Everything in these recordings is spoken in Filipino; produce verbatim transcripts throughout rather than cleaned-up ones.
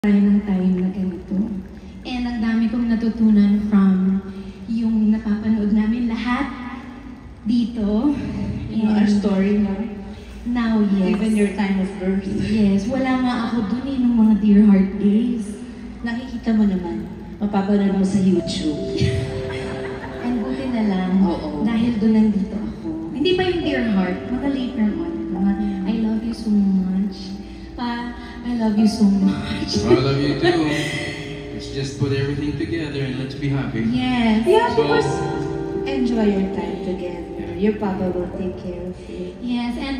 tayo ng time na ganito. And ang dami kong natutunan from yung napapanood namin lahat dito. You know, our story now. Now, yes. Even your time of birth. Yes, wala nga ako dun eh, nung mga Dear Heart days. Nakikita mo naman, mapapanood mo sa YouTube. And buti na lang, Oo. dahil dun nandito ako. Hindi pa yung Dear Heart, mga later on. Mga, I love you so much. Pa, I love you so much. I love you too. Let's just put everything together and let's be happy. Yes. Yeah, So- because enjoy your time together. Your papa will take care of you. Yes, and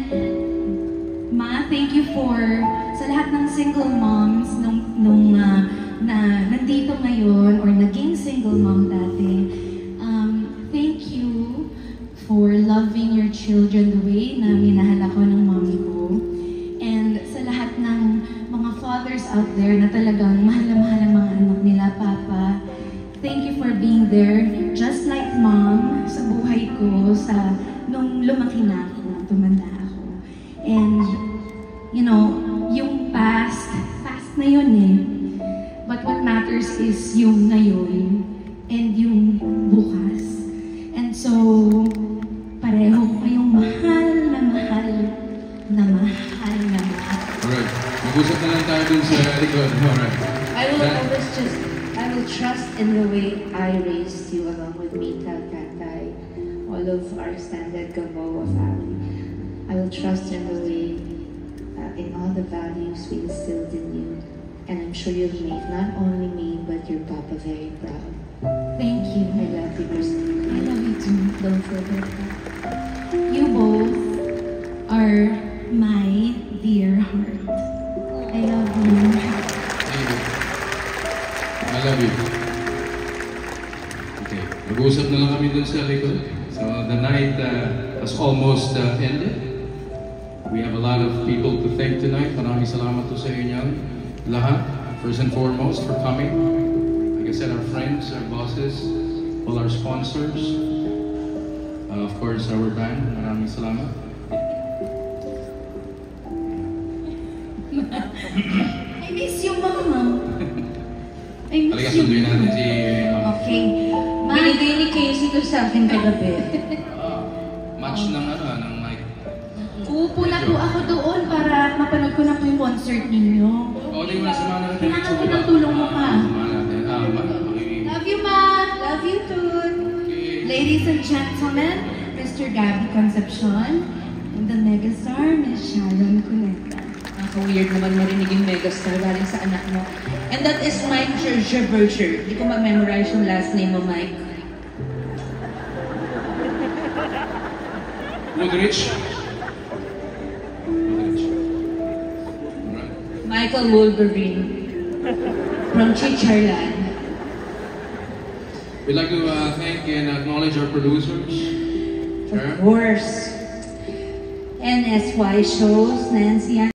Ma, thank you for sa lahat ng single moms nung, nung uh, na nandito ngayon or naging single mom dati. Um, thank you for loving your children the way na minahal ako ng mommy ko. And sa lahat ng mga fathers out there na talagang mahal na mahal ang mga anak nila, Papa, thank you for being there, just like Mom, sa buhay ko, sa nung lumaki na ako, tumanda ako. And, you know, yung past, past na yun eh. But what matters is yung ngayon and yung bukas. And so, pareho kayong mahal na mahal na mahal na mahal. Alright. Mag-usap na lang tayo dun sa likod. Alright. I will That- always just, I will trust in the way I raised you along with Mita, Tatay, all of our standard Gamboa family. I will trust in the way, uh, in all the values we instilled in you. And I'm sure you'll make not only me, but your papa very proud. Thank you. I love you, Christine. I love you too. Don't forget that. You both are my dear heart. I love you. Thank you. I love you. Okay. Mag-usap na lang kami dun sa likod. So the night uh, has almost uh, ended. We have a lot of people to thank tonight. Maraming salamat to sa inyo lahat. First and foremost for coming. Like I said, our friends, our bosses, all our sponsors. Uh, of course, our band. Maraming salamat. I miss you, Mama. I miss Halika, you. sunduin natin si Ma'am. Okay. Ma, Binigay ni Casey to sa akin kagabi. Ah, match ng ano, ng mic. uupo na po ako doon para mapanood ko na po yung concert ninyo. O, di mo na sumama natin. Kailangan ko ng tulong mo pa. Sumama natin. Ah, ma- okay. Love you, Ma. Love you too. Okay. Ladies and gentlemen, Mister Gabby Concepcion and the megastar, Miss Sharon Cuneta. Nakaka-weird naman marinig yung megastar galing sa anak mo. And that is Mike Gerberger. Hindi ko ma-memorize yung last name mo, Mike. Woodrich. Woodrich. Alright. Michael Wolverine from Chicharland. We'd like to uh, thank and acknowledge our producers. Of Sure. course. N S Y Shows, Nancy